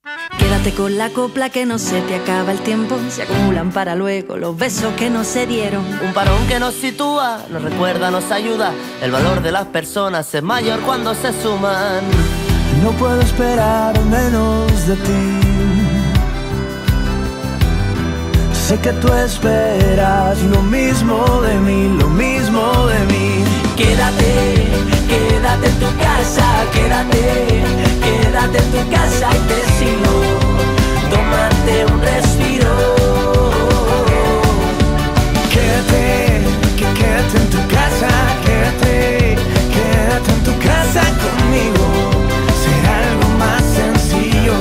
Quédate con la copla que no se te acaba el tiempo. Se acumulan para luego los besos que no se dieron. Un parón que nos sitúa, nos recuerda, nos ayuda. El valor de las personas es mayor cuando se suman. No puedo esperar menos de ti. Sé que tú esperas lo mismo de mí, lo mismo de mí. Quédate, quédate en tu casa, quédate, quédate en tu casa y te sigo. Tómate un respiro. Quédate, quédate en tu casa, quédate, quédate en tu casa conmigo. Será algo más sencillo.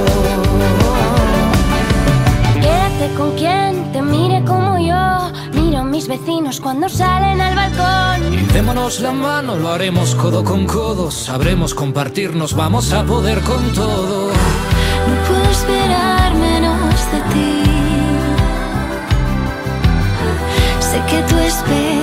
Quédate con quien te mire como yo. Miro a mis vecinos cuando salen al balcón. Y démonos la mano, lo haremos codo con codo. Sabremos compartirnos, vamos a poder con todo. No puedo esperar menos de ti. Sé que tú esperas